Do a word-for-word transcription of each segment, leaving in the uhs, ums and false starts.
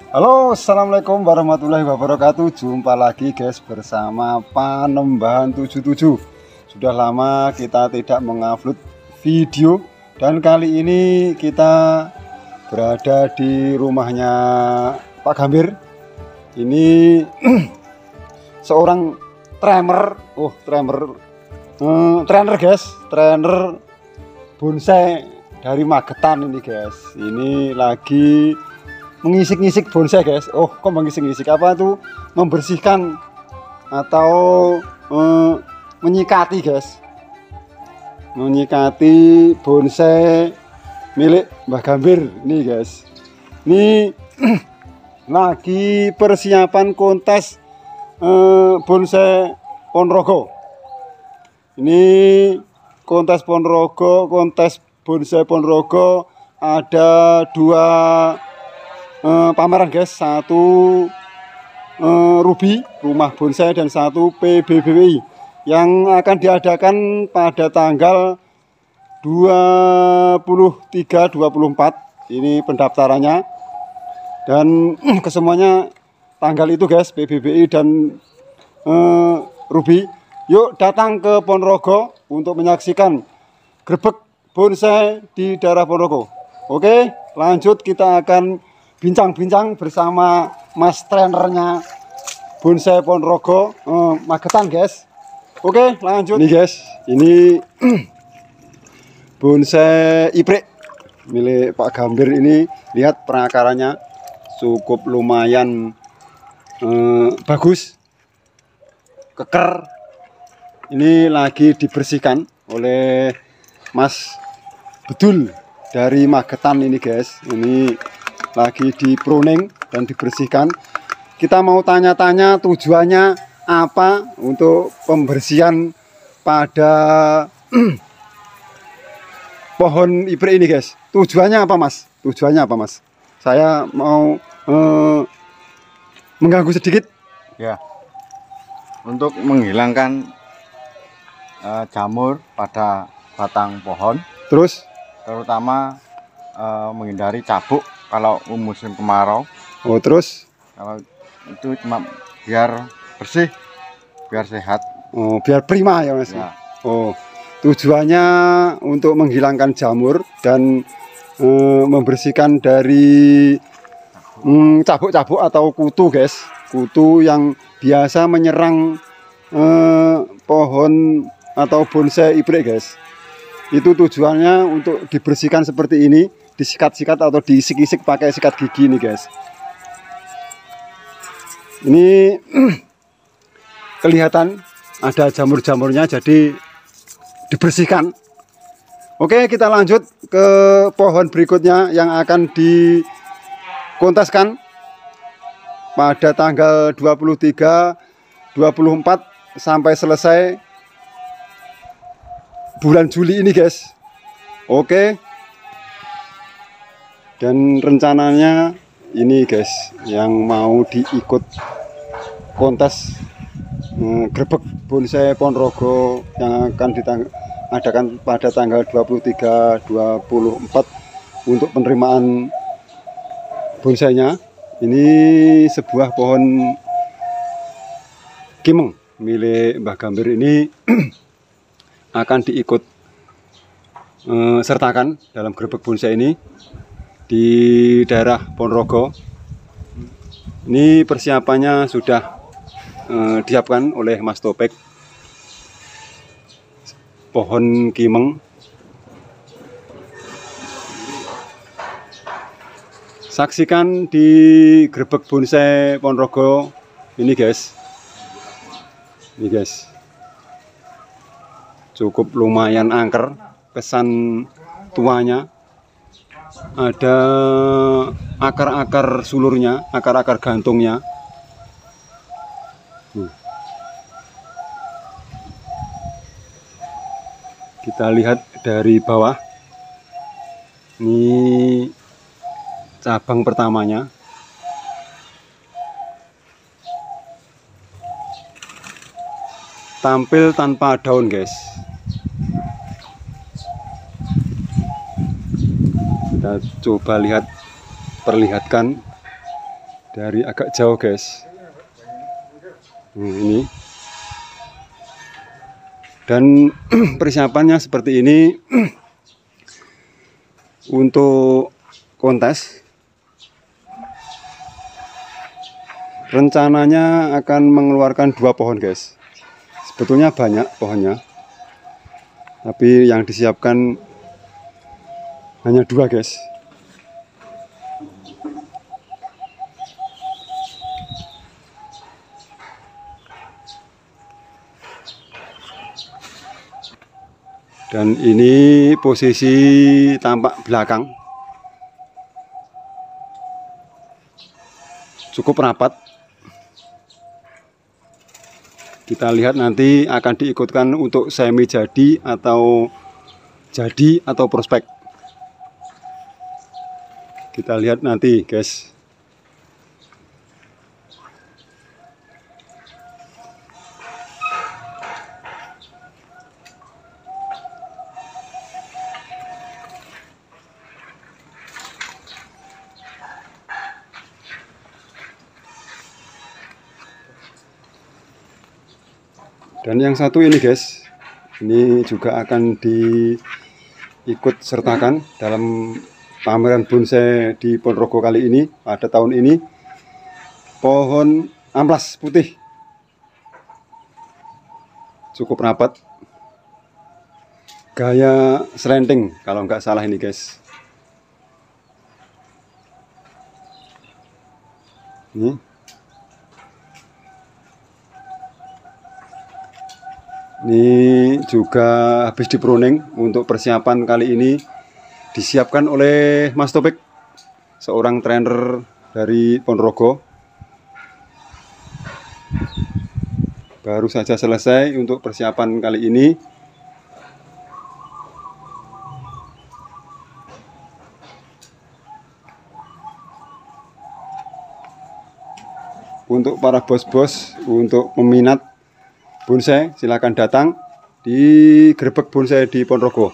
Halo, assalamualaikum warahmatullahi wabarakatuh. Jumpa lagi guys bersama Panembahan tujuh tujuh. Sudah lama kita tidak mengupload video, dan kali ini kita berada di rumahnya Pak Gambir. Ini seorang trainer, oh trainer, eh, trainer guys, trainer bonsai dari Magetan ini guys. Ini lagi mengisik-ngisik bonsai guys. Oh, kok mengisik-ngisik apa tuh? Membersihkan atau eh, menyikati guys. Menyikati bonsai milik Mbah Gambir nih guys. Ini lagi persiapan kontes eh, bonsai Ponorogo. Ini kontes Ponorogo, kontes bonsai Ponorogo ada dua Uh, pameran guys, satu uh, Ruby rumah bonsai dan satu P B B W I yang akan diadakan pada tanggal dua puluh tiga dua puluh empat. Ini pendaftarannya, dan uh, kesemuanya tanggal itu guys, P B B W I dan uh, Ruby. Yuk datang ke Ponorogo untuk menyaksikan grebek bonsai di daerah Ponorogo. Oke, lanjut kita akan bincang-bincang bersama mas trainernya bonsai Ponorogo eh, Magetan guys. Oke, lanjut. Ini guys, ini bonsai iprek milik Pak Gambir. Ini lihat perakarannya cukup lumayan eh, bagus, keker. Ini lagi dibersihkan oleh Mas Bedul dari Magetan ini guys. Ini lagi di pruning dan dibersihkan. Kita mau tanya-tanya tujuannya apa untuk pembersihan pada pohon iprek ini guys. Tujuannya apa mas? Tujuannya apa mas? Saya mau eh, mengganggu sedikit ya, untuk menghilangkan eh, jamur pada batang pohon, terus terutama eh, menghindari cabuk kalau musim kemarau. Oh, terus kalau itu cuma biar bersih, biar sehat. Oh, biar prima ya mas Ya. Oh, tujuannya untuk menghilangkan jamur dan e, membersihkan dari cabuk-cabuk mm, atau kutu guys, kutu yang biasa menyerang e, pohon atau bonsai iprek guys. Itu tujuannya untuk dibersihkan seperti ini, disikat-sikat atau diisik-isik pakai sikat gigi nih guys. Ini kelihatan ada jamur-jamurnya, jadi dibersihkan. Oke, kita lanjut ke pohon berikutnya yang akan dikonteskan pada tanggal dua puluh tiga dua puluh empat sampai selesai bulan Juli ini guys. Oke, dan rencananya ini guys, yang mau diikut kontes eh, grebek bonsai Ponorogo yang akan diadakan pada tanggal dua puluh tiga dua puluh empat untuk penerimaan bonsainya. Ini sebuah pohon kimeng milik Mbah Gambir ini akan diikut eh, sertakan dalam grebek bonsai ini di daerah Ponorogo. Ini persiapannya sudah eh, disiapkan oleh Mas Topek. Pohon kimeng. Saksikan di grebek bonsai Ponorogo ini guys. Ini guys, cukup lumayan angker, kesan tuanya. Ada akar-akar sulurnya, akar-akar gantungnya. Hmm. Kita lihat dari bawah. Ini cabang pertamanya. Tampil tanpa daun guys. Kita coba lihat, perlihatkan dari agak jauh guys. Nah, ini dan persiapannya seperti ini untuk kontes. Rencananya akan mengeluarkan dua pohon guys. Sebetulnya banyak pohonnya, tapi yang disiapkan hanya dua guys. Dan ini posisi tampak belakang, cukup rapat. Kita lihat nanti akan diikutkan untuk semi jadi atau jadi atau prospek. Kita lihat nanti guys. Dan yang satu ini guys, ini juga akan diikut sertakan dalam pameran bonsai di Ponorogo kali ini pada tahun ini. Pohon amplas putih, cukup rapat, gaya slanting kalau nggak salah ini guys. Ini Ini juga habis di pruning untuk persiapan kali ini, disiapkan oleh Mas Topik, seorang trainer dari Ponorogo. Baru saja selesai untuk persiapan kali ini. Untuk para bos-bos, untuk peminat bonsai, silakan datang di Grebek Bonsai di Ponorogo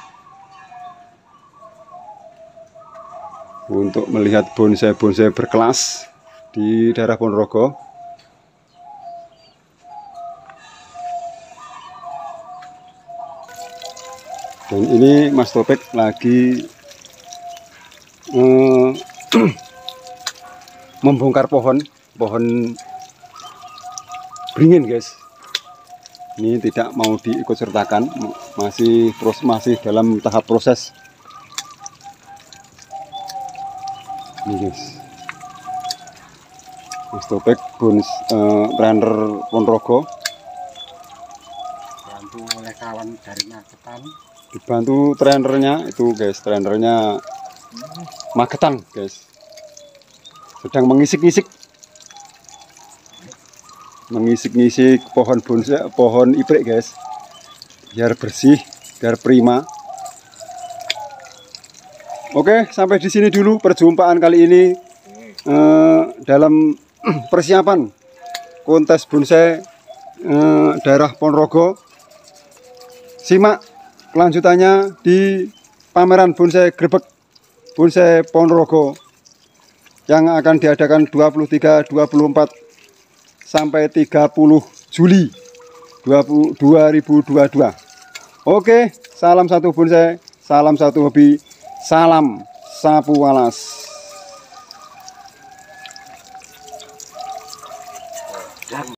untuk melihat bonsai-bonsai berkelas di daerah Ponorogo. Dan ini Mas Topik lagi eh, membongkar pohon pohon beringin guys. Ini tidak mau diikut sertakan, masih proses masih dalam tahap proses. Ini guys, Mas Topik bons eh, trainer Ponorogo, Bantu oleh kawan dari Magetan. dibantu trainernya itu guys, trainernya Magetan guys, sedang mengisik-ngisik mengisik-ngisik pohon bonsai, pohon ibrek guys, biar bersih, biar prima. Oke, sampai di sini dulu perjumpaan kali ini eh, dalam persiapan kontes bonsai eh, daerah Ponorogo. Simak kelanjutannya di pameran bonsai Grebek Bonsai Ponorogo yang akan diadakan dua puluh tiga, dua puluh empat sampai tiga puluh Juli dua ribu dua puluh dua. Oke, salam satu bonsai, salam satu hobi, salam sapu walas.